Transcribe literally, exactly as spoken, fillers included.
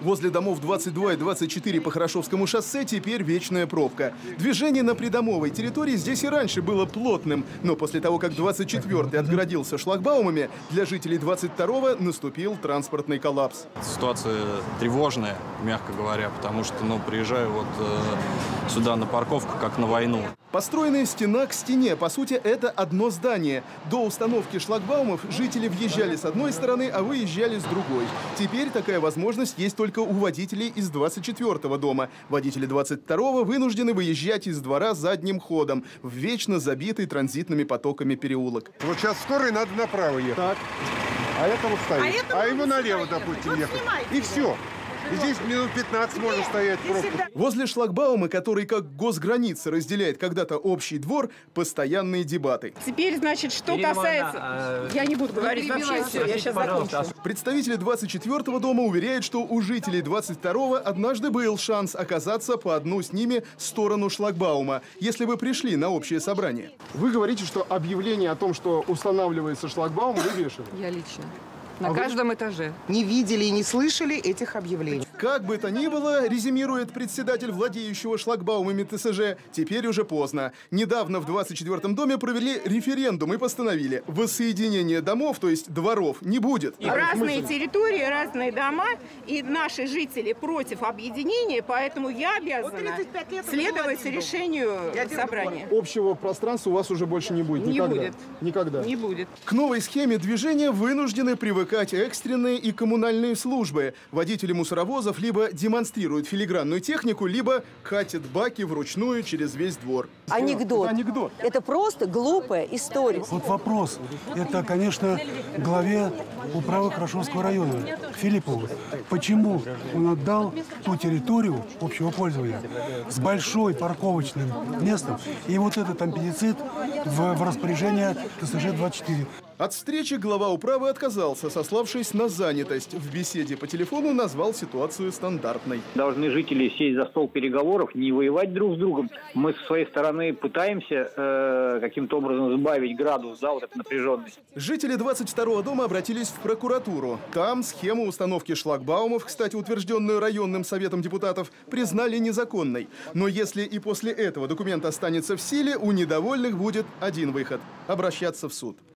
Возле домов двадцать два и двадцать четыре по Хорошевскому шоссе теперь вечная пробка. Движение на придомовой территории здесь и раньше было плотным, но после того, как двадцать четвёртый отгородился шлагбаумами, для жителей двадцать второго наступил транспортный коллапс. Ситуация тревожная, мягко говоря, потому что, ну, приезжаю вот э, сюда на парковку, как на войну. Построенная стена к стене, по сути, это одно здание. До установки шлагбаумов жители въезжали с одной стороны, а выезжали с другой. Теперь такая возможность есть только у водителей из двадцать четвёртого дома. Водители двадцать второго вынуждены выезжать из двора задним ходом в вечно забитый транзитными потоками переулок. Вот сейчас скорой надо направо ехать. Так. А это вот стоит. А, а ему налево, допустим, вот ехать. И все. И здесь минут пятнадцать можно стоять пробку. Возле шлагбаума, который как госграница разделяет когда-то общий двор, постоянные дебаты. Теперь, значит, что Ирина касается... А... Я не буду говорить вообще все, я сейчас закончу. Представители двадцать четвёртого дома уверяют, что у жителей двадцать второго однажды был шанс оказаться по одну с ними сторону шлагбаума, если бы пришли на общее собрание. Вы говорите, что объявление о том, что устанавливается шлагбаум, вы вешали? Я лично. На а каждом вы... этаже. Не видели и не слышали этих объявлений. Как бы то ни было, резюмирует председатель владеющего шлагбаумами ТСЖ, теперь уже поздно. Недавно в двадцать четвёртом доме провели референдум и постановили: воссоединение домов, то есть дворов, не будет. Разные территории, разные дома, и наши жители против объединения, поэтому я обязана следовать решению собрания. Общего пространства у вас уже больше не будет? Не никогда. будет. Никогда. Не будет. К новой схеме движения вынуждены привыкать экстренные и коммунальные службы. Водители мусоровозов либо демонстрируют филигранную технику, либо катят баки вручную через весь двор. Анекдот. Это анекдот. Это просто глупая история. Вот вопрос. Это, конечно, главе управы Хорошевского района, Филиппову. Почему он отдал ту территорию общего пользования с большой парковочным местом и вот этот аппендицит в, в распоряжение ТСЖ двадцать четыре? От встречи глава управы отказался, сославшись на занятость. В беседе по телефону назвал ситуацию стандартной. Должны жители сесть за стол переговоров, не воевать друг с другом. Мы со своей стороны пытаемся э, каким-то образом сбавить градус, да, вот этой напряженности. Жители двадцать второго дома обратились в прокуратуру. Там схему установки шлагбаумов, кстати, утвержденную районным советом депутатов, признали незаконной. Но если и после этого документ останется в силе, у недовольных будет один выход – обращаться в суд.